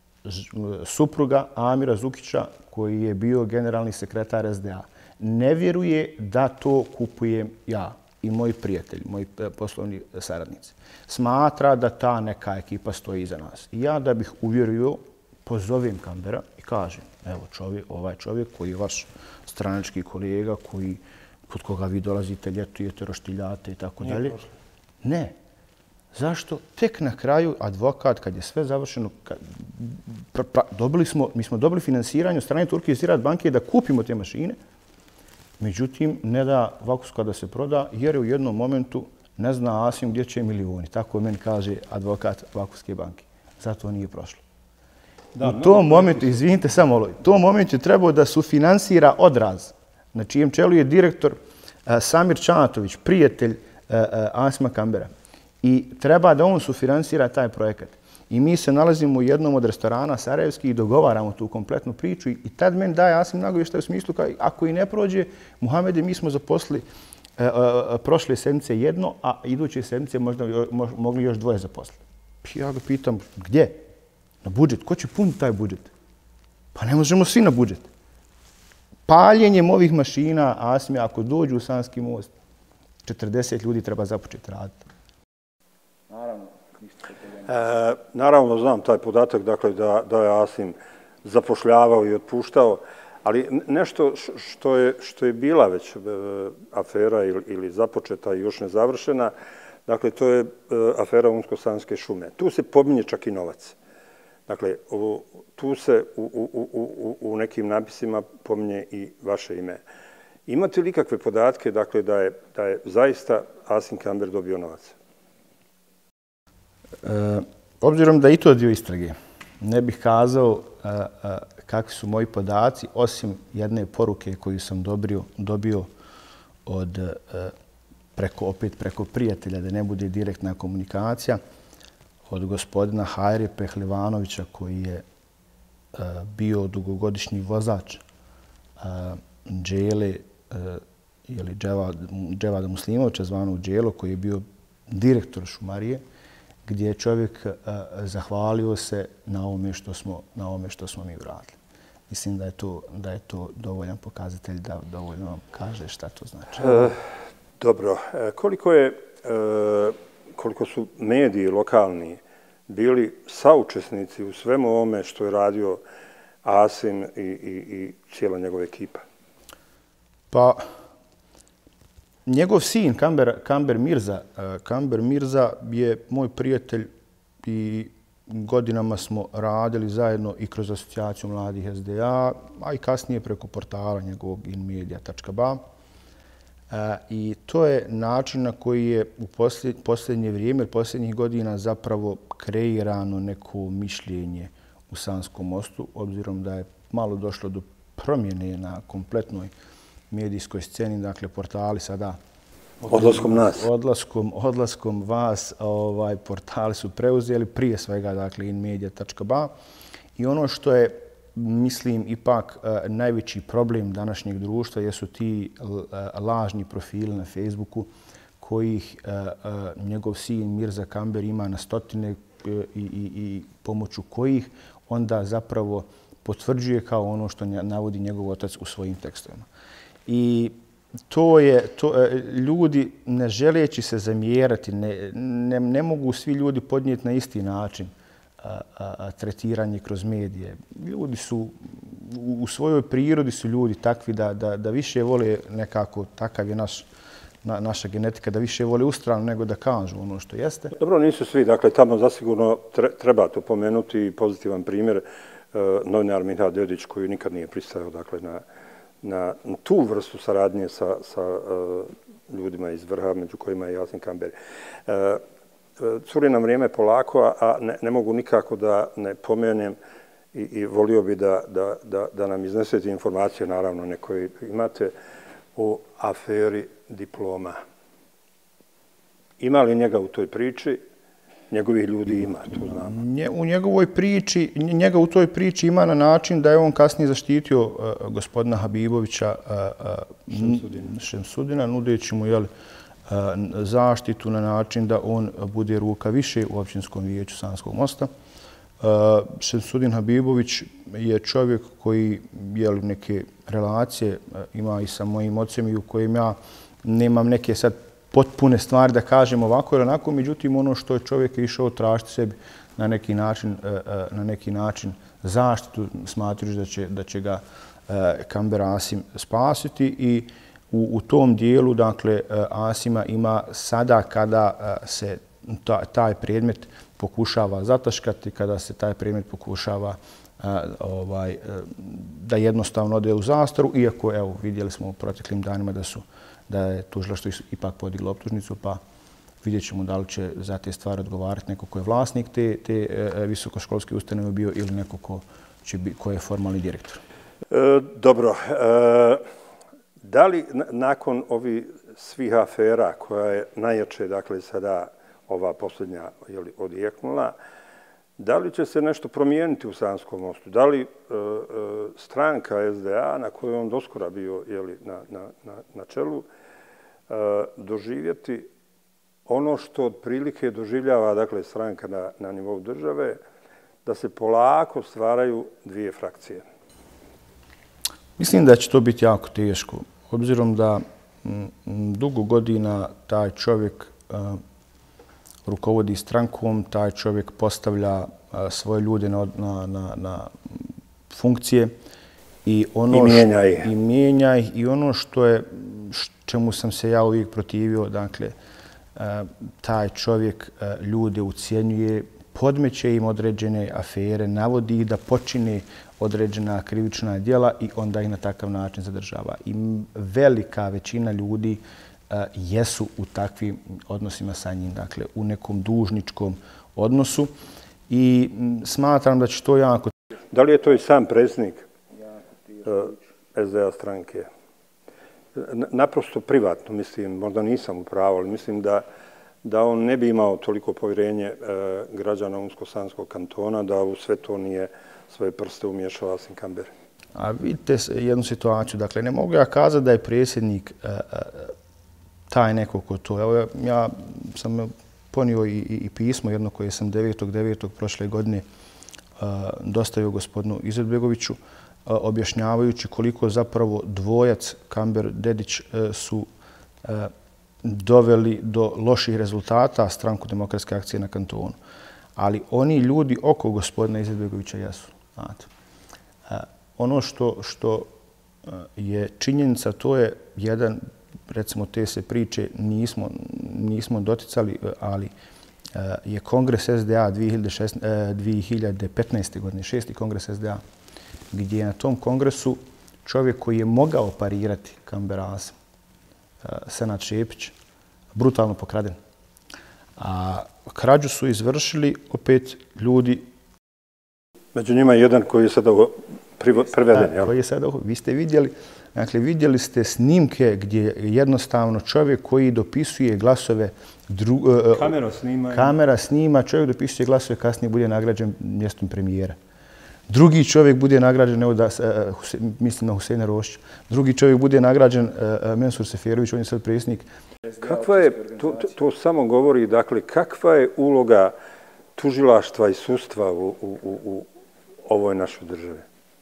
supruga Amira Zukića, koji je bio generalni sekretar S D A. Ne vjeruje da to kupujem ja i moji prijatelji, moji poslovni saradnici. Smatra da ta neka ekipa stoji iza nas. I ja da bih uvjerio, pozovem Kambera i kažem, evo čovjek, ovaj čovjek koji je vaš stranački kolega, koji, kod koga vi dolazite, ljetujete, roštiljate i tako dalje. Ne. Zašto? Tek na kraju advokat, kad je sve završeno, kad, pra, pra, dobili smo, mi smo dobili finansiranje od strane Turke i Ziraat banke da kupimo te mašine, međutim, ne da Vakufska da se proda, jer u jednom momentu ne zna Asim gdje će milioni. Tako meni kaže advokat Vakufske banke. Zato nije prošlo. Da, u tom momentu, izvinite samo, u tom momentu je trebao da sufinansira Odraz, na čijem čelu je direktor uh, Samir Čanatović, prijatelj uh, uh, Asima Kambera. I treba da on sufinansira taj projekat. I mi se nalazimo u jednom od restorana sarajevskih i dogovaramo tu kompletnu priču. I tad meni daje Asim nagovještaj u smislu kao ako i ne prođe, Muhamede, mi smo zaposlili e, e, prošle sedmice jedno, a iduće sedmice možda jo, mo, mogli još dvoje zaposliti. Ja ga pitam, gdje? Na budžet. Ko će puniti taj budžet? Pa ne možemo svi na budžet. Paljenjem ovih mašina, Asime, ako dođu u Sanski most, četrdeset ljudi treba započeti raditi. Naravno, e, naravno znam taj podatak, dakle, da, da je Asim zapošljavao i otpuštao, ali nešto što je, što je bila već e, afera ili, ili započeta i još ne završena, dakle, to je e, afera Unsko-Sanske šume. Tu se pominje čak i novac. Dakle, u, tu se u, u, u, u nekim napisima pominje i vaše ime. Imate li ikakve podatke, dakle, da je, da je zaista Asim Kamber dobio novac? E, obzirom da i to dio istrage, ne bih kazao e, e, kakvi su moji podaci, osim jedne poruke koju sam dobio, dobio od, e, preko, opet preko prijatelja, da ne bude direktna komunikacija, od gospodina Hajre Pehlivanovića, koji je e, bio dugogodišnji vozač e, Džele, e, ili Dževada Muslimovića, zvano Dželo, koji je bio direktor šumarije, gdje je čovjek uh, zahvalio se na ovome što smo, na ovome što smo mi uradili. Mislim da je to, da je to dovoljan pokazatelj da dovoljno vam kaže šta to znači. E, dobro. E, koliko je, e, koliko su mediji lokalni bili saučesnici u svemu ovome što je radio Asim i, i, i cijela njegova ekipa? Pa, njegov sin, Kamber, Kamber Mirza, Kamber Mirza je moj prijatelj i godinama smo radili zajedno i kroz asocijaciju mladih S D A, a i kasnije preko portala njegovog inmedia tačka ba. I to je način na koji je u posljednje vrijeme, posljednjih godina zapravo kreirano neko mišljenje u Sanskom mostu, obzirom da je malo došlo do promjene na kompletnoj medijskoj sceni, dakle, portali sada... Odlaskom nas. Odlaskom, odlaskom vas, ovaj, portali su preuzeli, prije svega, dakle, inmedia tačka ba. I ono što je, mislim, ipak najveći problem današnjeg društva jesu ti lažni profili na Facebooku kojih njegov sin Mirza Kamber ima na stotine i, i, i pomoću kojih onda zapravo potvrđuje kao ono što navodi njegov otac u svojim tekstovima. I to je, to, ljudi ne želeći se zamjerati, ne, ne, ne mogu svi ljudi podnijeti na isti način a, a, a, tretiranje kroz medije. Ljudi su, u, u svojoj prirodi su ljudi takvi da, da, da više vole nekako, takav je naš, na, naša genetika, da više vole ustranu nego da kažu ono što jeste. Dobro, nisu svi, dakle, tamo zasigurno treba to pomenuti, pozitivan primjer, novinar Minhad Dedić koji nikad nije pristao, dakle, na na tu vrstu saradnje sa, sa uh, ljudima iz vrha, među kojima je Yasin Kamberi. Uh, curi nam vrijeme polako, a ne, ne mogu nikako da ne pomenem i, i volio bi da, da, da, da nam iznesete informacije, naravno, nekoje imate, o aferi diploma. Ima li njega u toj priči? Njegovih ljudi ima, to znamo. U njegovoj priči, njega u toj priči ima na način da je on kasnije zaštitio uh, gospodina Habibovića uh, uh, Šemsudina, nudeći mu jel, uh, zaštitu na način da on bude ruka više u općinskom vijeću Sanskog Mosta. Uh, Šemsudin Habibović je čovjek koji jel, neke relacije uh, ima i sa mojim ocem i u kojem ja nemam neke sad potpune stvari da kažem ovako ili onako, međutim ono što je čovjek išao tražiti sebi na neki način, na neki način zaštitu, smatrajući da će, da će ga Kamber Asim spasiti i u, u tom dijelu, dakle, Asima ima sada kada se taj predmet pokušava zataškati, kada se taj predmet pokušava ovaj, da jednostavno ode u zastaru, iako evo, vidjeli smo u proteklim danima da su da je tužilaštvo ipak podiglo optužnicu, pa vidjet ćemo da li će za te stvari odgovarati neko ko je vlasnik te, te e, visokoškolske ustanove bio ili neko ko, će bi, ko je formalni direktor. E, dobro. E, da li nakon ovih svih afera koja je najjače, dakle sada ova posljednja jeli, odjeknula, da li će se nešto promijeniti u Sanskom Mostu? Da li e, e, stranka S D A, na kojoj on doskora bio jeli, na, na, na, na čelu, e, doživjeti ono što otprilike doživljava dakle, stranka na, na nivou države, da se polako stvaraju dvije frakcije? Mislim da će to biti jako teško, obzirom da m, dugo godina taj čovjek a, rukovodi strankom, taj čovjek postavlja a, svoje ljude na, na, na, na funkcije i ono I mijenja ih. Što, i mijenja ih i ono što je čemu sam se ja uvijek protivio, dakle a, taj čovjek a, ljude ucijenjuje, podmeće im određene afere, navodi ih da počine određena krivična djela i onda ih na takav način zadržava. I velika većina ljudi uh, jesu u takvim odnosima sa njim, dakle u nekom dužničkom odnosu i m, smatram da će to jako... Da li je to i sam predsjednik uh, S D A stranke? Naprosto privatno, mislim, možda nisam u pravu, ali mislim da da on ne bi imao toliko povjerenje e, građana Unsko-Sanskog kantona, da u sve to nije svoje prste umiješao Yasin Kamberi. A vidite jednu situaciju. Dakle, ne mogu ja kazati da je predsjednik e, taj neko ko to. Evo, ja, ja sam ponio i, i, i pismo jedno koje sam devetog devetog prošle godine e, dostavio gospodinu Izetbegoviću, e, objašnjavajući koliko zapravo dvojac Kamber-Dedić e, su e, doveli do loših rezultata stranku Demokratske akcije na kantonu. Ali oni ljudi oko gospodina Izetbegovića jesu. Znate. Ono što, što je činjenica, to je jedan, recimo te se priče nismo, nismo doticali, ali je Kongres S D A dvije hiljade petnaeste. godine, šesti Kongres S D A, gdje je na tom kongresu čovjek koji je mogao parirati Kamber Asim, Senad Šepić, brutalno pokraden. A krađu su izvršili opet ljudi... Među njima je jedan koji je sada priveden. Da, koji je sada, vi ste vidjeli, dakle, vidjeli ste snimke gdje jednostavno čovjek koji dopisuje glasove... Dru, kamera snima. Kamera snima, čovjek dopisuje glasove, kasnije bude nagrađen mjestom premijera. Drugi čovjek bude nagrađen, evo da, mislim na Huseina Rošića, drugi čovjek bude nagrađen Mensur Seferović, on je sad predsjednik. Kakva je, to, to samo govori, dakle, kakva je uloga tužilaštva i sudstva u, u, u, u ovoj našoj državi?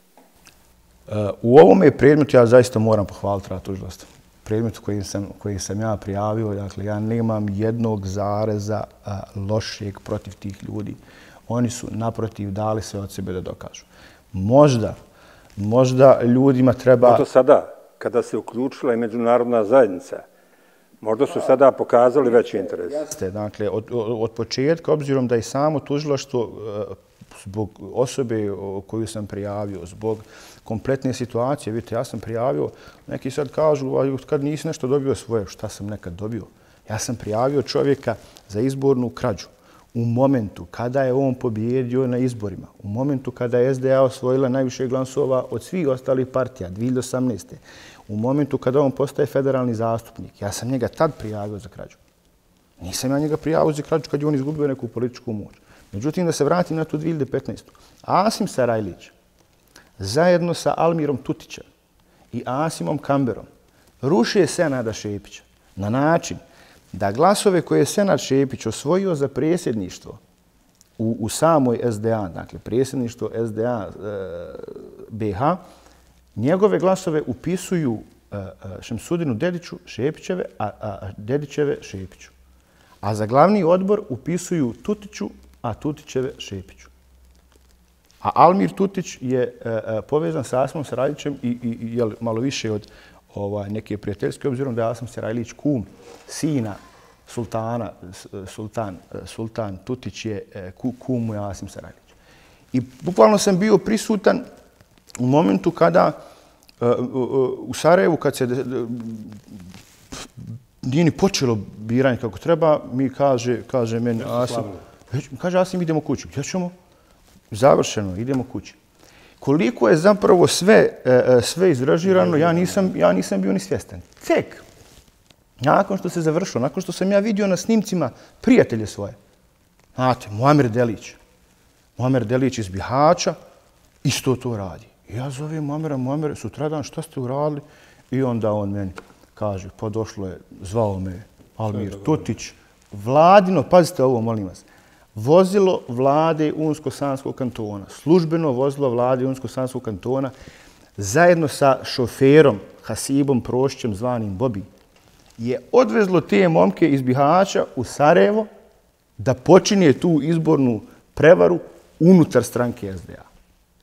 U ovome predmetu ja zaista moram pohvaliti rad tužilaštva. Predmet koji sam, koji sam ja prijavio, dakle, ja nemam jednog zareza lošijeg protiv tih ljudi. Oni su naprotiv dali sve od sebe da dokažu. Možda, možda ljudima treba... Možda sada, kada se uključila i međunarodna zajednica, možda su sada pokazali veći interes. Jeste, dakle, od, od početka, obzirom da je samo tužilaštvo zbog osobe koju sam prijavio, zbog kompletne situacije. Vidite, ja sam prijavio, neki sad kažu, kad nisi nešto dobio svoje, šta sam nekad dobio? Ja sam prijavio čovjeka za izbornu krađu u momentu kada je on pobjedio na izborima, u momentu kada je S D A osvojila najviše glasova od svih ostalih partija, dvije hiljade osamnaeste. U momentu kada on postaje federalni zastupnik. Ja sam njega tad prijavio za krađu. Nisam ja njega prijavio za krađu kad je on izgubio neku političku moć. Međutim, da se vratim na tu dvije hiljade petnaestu. Asim Sarajlić, zajedno sa Almirom Tutićem i Asimom Kamberom, ruše Senada Šepića na način da glasove koje je Senad Šepić osvojio za predsjedništvo u, u samoj S D A, dakle predsjedništvo S D A e, B H, njegove glasove upisuju e, Šemsudinu Dediću Šepićeve, a, a Dedićeve Šepiću. A za glavni odbor upisuju Tutiću, a Tutićeve Šepiću. A Almir Tutić je e, e, povezan sa Asimom Sarajlićem i, i, i jel, malo više od ovaj, neke prijateljske, obzirom da je Asim Sarajlić kum sina sultana, sultan, sultan Tutić je kum mu je Asim Sarajlić. I bukvalno sam bio prisutan u momentu kada u Sarajevu, kad se nije ni počelo biranje kako treba, mi kaže, kaže meni Asim, kaže Asim idemo kući. Gdje ćemo? Završeno, idemo kući. Koliko je zapravo sve, sve izražirano, ja nisam, ja nisam bio ni svjestan. Tek, nakon što se završilo, nakon što sam ja vidio na snimcima prijatelje svoje, znate, Muamer Delić, Muamer Delić iz Bihaća, isto to radi. I ja zovem Muamera, Muamer, sutradan, šta ste uradili? I onda on meni kaže, pa došlo je, zvao me Almir Tutić, vladino, pazite ovo, molim vas, vozilo vlade Unsko-Sanskog kantona, službeno vozilo vlade Unsko-Sanskog kantona, zajedno sa šoferom Hasibom Prošćem, zvanim Bobi, je odvezlo te momke iz Bihaća u Sarajevo da počinje tu izbornu prevaru unutar stranke S D A.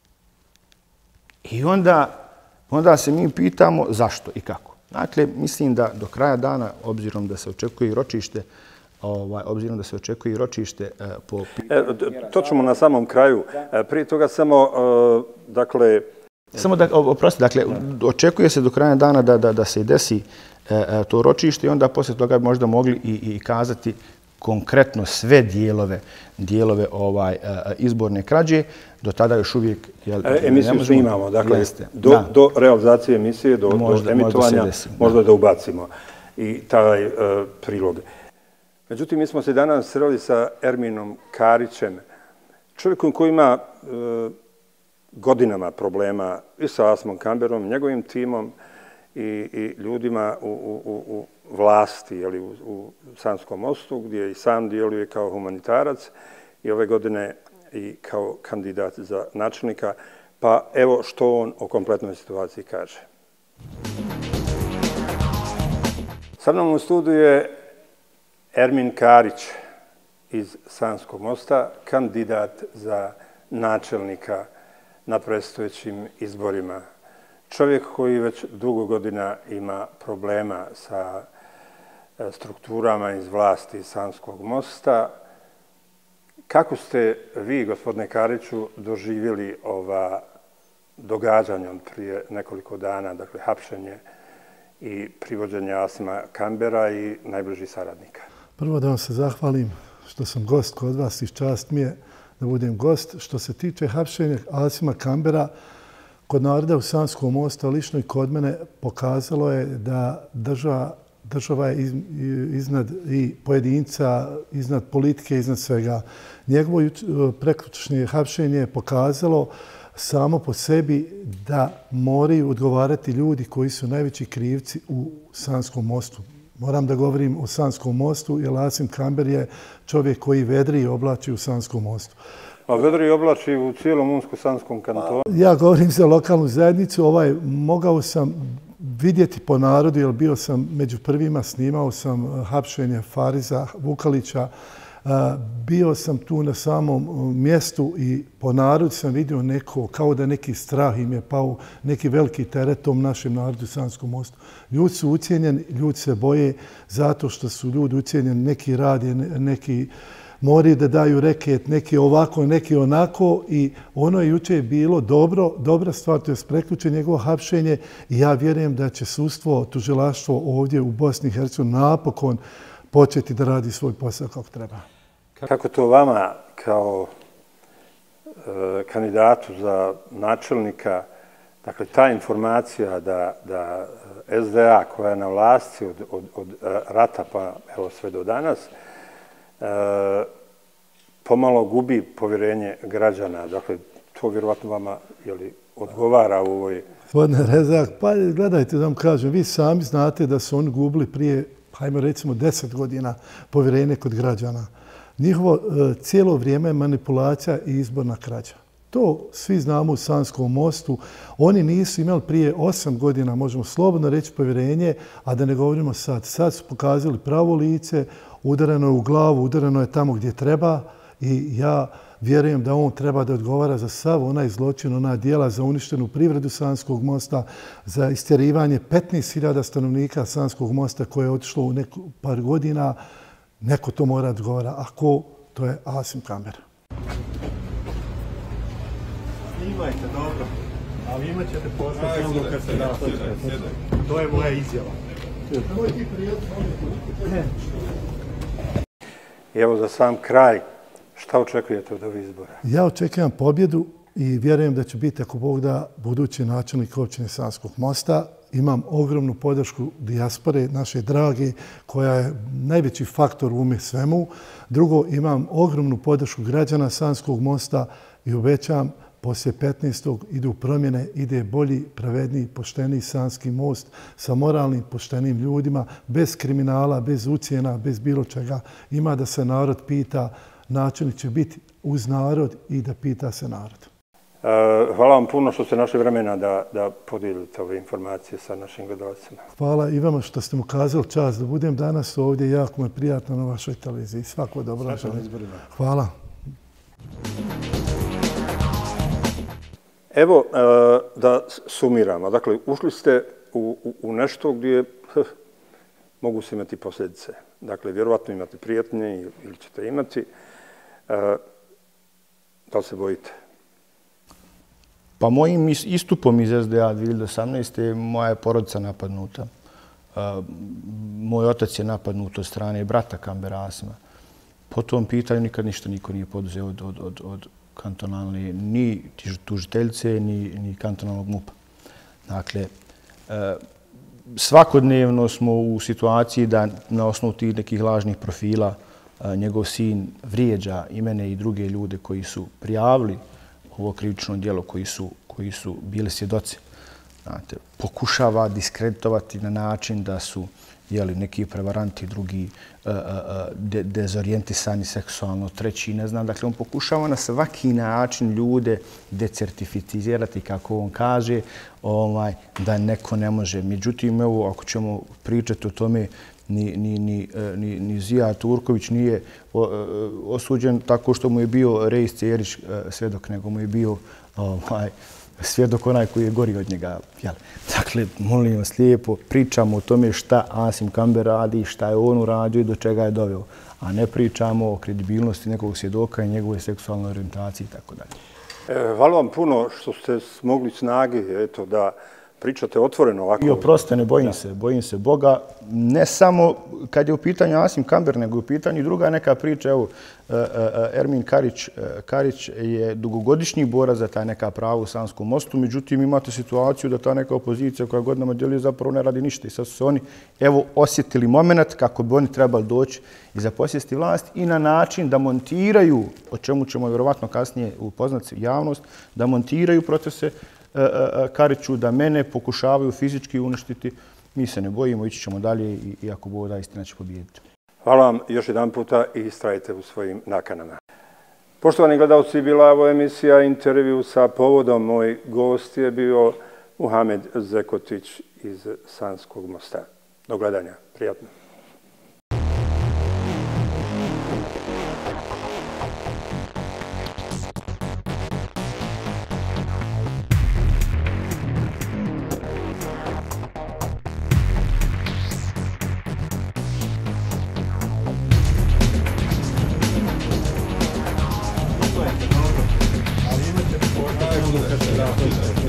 I onda, onda se mi pitamo zašto i kako. Dakle, mislim da do kraja dana, obzirom da se očekuje i ročište, Ovaj, obzirom da se očekuje i ročište e, po... E, to ćemo na samom kraju. E, prije toga samo, e, dakle... Samo da, oprosti, dakle, očekuje se do kraja dana da, da, da se desi e, to ročište i onda poslije toga možda mogli i, i kazati konkretno sve dijelove, dijelove ovaj, e, izborne krađe. Do tada još uvijek... Jel, e, emisiju snimamo, dakle, do, do realizacije emisije, do, možda, do emitovanja, možda, desi, možda da. da ubacimo i taj e, prilog. Međutim, mi smo se danas sreli sa Erminom Karićem, čovjekom koji ima e, godinama problema i sa Asimom Kamberom, njegovim timom i, i ljudima u, u, u vlasti, jeli, u, u Sanskom mostu, gdje i sam djeluje kao humanitarac i ove godine i kao kandidat za načelnika. Pa evo što on o kompletnoj situaciji kaže. Sa mnom u studiju je Ermin Karić iz Sanskog mosta, kandidat za načelnika na predstojećim izborima. Čovjek koji već dugo godina ima problema sa strukturama iz vlasti Sanskog mosta. Kako ste vi, gospodine Kariću, doživjeli ova događanja od prije nekoliko dana, dakle hapšenje i privođenje Asima Kambera i najbližih saradnika? Prvo da vam se zahvalim što sam gost kod vas i čast mi je da budem gost. Što se tiče hapšenja Asima Kambera, kod naroda u Sanskom mostu, a lično i kod mene, pokazalo je da država, država je iz, iznad i pojedinca, iznad politike, iznad svega. Njegovo prekjučerašnje hapšenje je pokazalo samo po sebi da moraju odgovarati ljudi koji su najveći krivci u Sanskom mostu. Moram da govorim o Sanskom mostu, jer Asim Kamber je čovjek koji vedri i oblači u Sanskom mostu. A vedri i oblači u cijelom Unsko-Sanskom kantonu? Ja govorim za lokalnu zajednicu. Ovaj, mogao sam vidjeti po narodu, jer bio sam među prvima, snimao sam hapšenje Fariza Vukalića. Bio sam tu na samom mjestu i po narodu sam vidio neko, kao da neki strah im je pao, neki veliki teret tom našem narodu u Sanskom mostu. Ljudi su ucijenjeni, ljudi se boje zato što su ljudi ucijenjeni, neki rade, neki moraju da daju reket, neki ovako, neki onako i ono je juče bilo dobro, dobra stvar, to je preključe njegovo hapšenje i ja vjerujem da će sudstvo, tužilaštvo ovdje u Bosni i Hercegovini napokon početi da radi svoj posao kako treba. Kako to vama kao e, kandidatu za načelnika, dakle ta informacija da, da S D A koja je na vlasti od, od, od rata pa evo sve do danas, e, pomalo gubi povjerenje građana. Dakle, to vjerovatno vama jeli, odgovara u ovoj... Gospodine Rezak, pa gledajte da vam kažem, vi sami znate da su oni gubili prije, hajmo recimo, deset godina povjerenje kod građana. Njihovo e, cijelo vrijeme je manipulacija i izborna krađa. To svi znamo u Sanskom mostu. Oni nisu imali prije osam godina, možemo slobodno reći, povjerenje, a da ne govorimo sad. Sad su pokazali pravo lice, udareno je u glavu, udareno je tamo gdje treba i ja vjerujem da on treba da odgovara za sav onaj zločin, ona djela za uništenu privredu Sanskog mosta, za istjerivanje petnaest hiljada stanovnika Sanskog mosta koje je otišlo u neku par godina. Neko to mora odgovara. A ko? To je Asim Kamber. Snimajte, dobro. Ali imat ćete postati ono kad se nastavite. To je moja izjava. I evo za sam kraj, šta očekujete od ovih izbora? Ja očekujem pobjedu i vjerujem da će biti, ako Bog da, budući načelnik općine Sanskog mosta. Imam ogromnu podršku dijaspore, naše drage, koja je najveći faktor u ume svemu. Drugo, imam ogromnu podršku građana Sanskog mosta i obećam poslije petnaestog idu promjene, ide bolji, pravedniji, pošteniji Sanski most sa moralnim, poštenim ljudima, bez kriminala, bez ucjena, bez bilo čega. Ima da se narod pita, načelnik će biti uz narod i da pita se narod. Hvala vam puno što ste našli vremena da, da podijelite ove informacije sa našim gledalcima. Hvala i vama što ste mu kazali čast da budem danas ovdje. Jako mi je prijatno na vašoj televiziji. Svako dobro. Hvala. Evo, da sumiramo. Dakle, ušli ste u, u, u nešto gdje hm, mogu se imati posljedice. Dakle, vjerovatno imate prijetnje ili ćete imati. Da li se bojite? Pa mojim istupom iz S D A dvije hiljade osamnaeste. moja je porodica napadnuta. Moj otac je napadnut od strane brata Kambera Asima. Po tom pitanju nikad ništa niko nije poduzeo od, od, od, od kantonalne, ni tužiteljice, ni, ni kantonalnog MUP-a. Dakle, svakodnevno smo u situaciji da na osnovu tih nekih lažnih profila njegov sin vrijeđa i mene i druge ljude koji su prijavili ovo krivično djelo, koji su, koji su bili svjedoci. Znate, pokušava diskreditovati na način da su jeli, neki prevaranti, drugi uh, uh, de, dezorijentisani seksualno, treći, ne znam. Dakle, on pokušava na svaki način ljude decertificirati, kako on kaže, ovaj, da neko ne može. Međutim, evo, ako ćemo pričati o tome, ni, ni, ni, ni, ni Zija Turković nije osuđen tako što mu je bio Rejs Cerić svjedok, nego mu je bio ovaj, svjedok onaj koji je gori od njega. Jel? Dakle, molim vas lijepo, pričamo o tome šta Asim Kamber radi, šta je on uradio i do čega je doveo, a ne pričamo o kredibilnosti nekog svjedoka i njegove seksualne orijentacije i tako dalje. Hvala vam puno što ste smogli snage, eto, da pričate otvoreno ovako. I oproste, ne bojim se, bojim se Boga. Ne samo kad je u pitanju Asim Kamber, nego je u pitanju druga neka priča. Evo, Ermin Karić, Karić je dugogodišnji borac za taj neka prava u Sanskom mostu, međutim imate situaciju da ta neka opozicija koja godinama djeluje zapravo ne radi ništa. I sad su se oni evo osjetili moment kako bi oni trebali doći i zaposjesti vlast i na način da montiraju, o čemu ćemo vjerovatno kasnije upoznati javnost, da montiraju procese Kariću, da mene pokušavaju fizički uništiti. Mi se ne bojimo, ići ćemo dalje i ako Bog da, istina će pobijediti. Hvala vam još jedan puta i istrajte u svojim nakanama. Poštovani gledalci, bila je ovo emisija intervju sa povodom. Moj gost je bio Muhamed Zekotić iz Sanskog mosta. Do gledanja. Prijatno. odluka se da.